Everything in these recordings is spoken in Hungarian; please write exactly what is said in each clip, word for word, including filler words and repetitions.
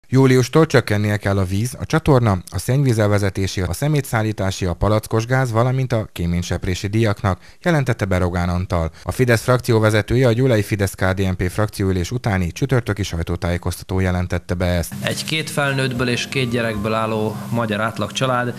Júliustól csökkennie kell a víz, a csatorna, a szennyvízelvezetési, a szemétszállítási, a palackos gáz, valamint a kéményseprési díjaknak, jelentette be Rogán Antal. A Fidesz frakcióvezetője a gyulai Fidesz-ká dé en pé frakcióülés utáni csütörtöki sajtótájékoztató jelentette be ezt. Egy két felnőttből és két gyerekből álló magyar átlag család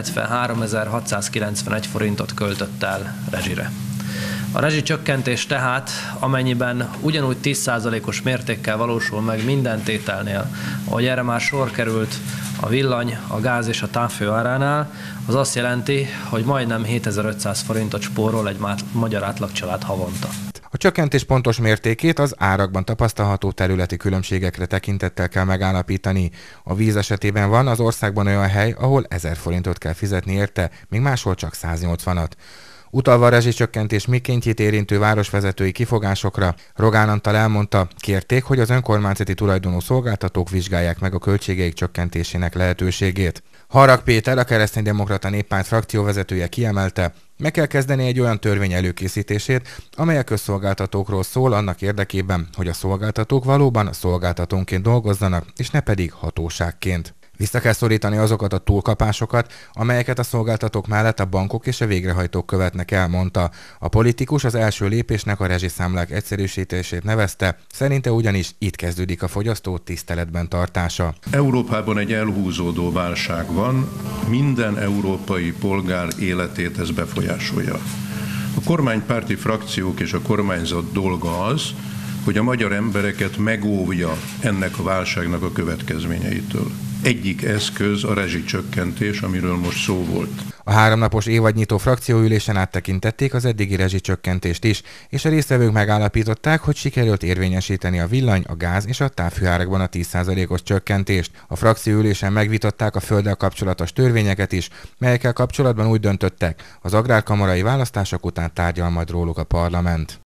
hetvenháromezer-hatszázkilencvenegy forintot költött el rezsire. A rezsicsökkentés tehát, amennyiben ugyanúgy tíz százalékos mértékkel valósul meg minden tételnél, ahogy erre már sor került a villany, a gáz és a távfő áránál, az azt jelenti, hogy majdnem hétezer-ötszáz forintot spórol egy magyar átlagcsalád havonta. A csökkentés pontos mértékét az árakban tapasztalható területi különbségekre tekintettel kell megállapítani. A víz esetében van az országban olyan hely, ahol ezer forintot kell fizetni érte, míg máshol csak száznyolcvanat. Utalva a rezsicsökkentés mikéntjét érintő városvezetői kifogásokra, Rogán Antal elmondta, kérték, hogy az önkormányzati tulajdonú szolgáltatók vizsgálják meg a költségeik csökkentésének lehetőségét. Harag Péter, a Kereszténydemokrata Néppárt frakcióvezetője kiemelte, meg kell kezdeni egy olyan törvény előkészítését, amely a közszolgáltatókról szól annak érdekében, hogy a szolgáltatók valóban szolgáltatónként dolgozzanak, és ne pedig hatóságként. Vissza kell szorítani azokat a túlkapásokat, amelyeket a szolgáltatók mellett a bankok és a végrehajtók követnek el, mondta. A politikus az első lépésnek a rezsiszámlák egyszerűsítését nevezte, szerinte ugyanis itt kezdődik a fogyasztó tiszteletben tartása. Európában egy elhúzódó válság van, minden európai polgár életét ez befolyásolja. A kormánypárti frakciók és a kormányzat dolga az, hogy a magyar embereket megóvja ennek a válságnak a következményeitől. Egyik eszköz a rezsicsökkentés, amiről most szó volt. A háromnapos évadnyitó frakcióülésen áttekintették az eddigi rezsicsökkentést is, és a résztvevők megállapították, hogy sikerült érvényesíteni a villany, a gáz és a távfőárakban a tíz százalékos csökkentést. A frakcióülésen megvitatták a földdel kapcsolatos törvényeket is, melyekkel kapcsolatban úgy döntöttek, az agrárkamarai választások után tárgyal majd róluk a parlament.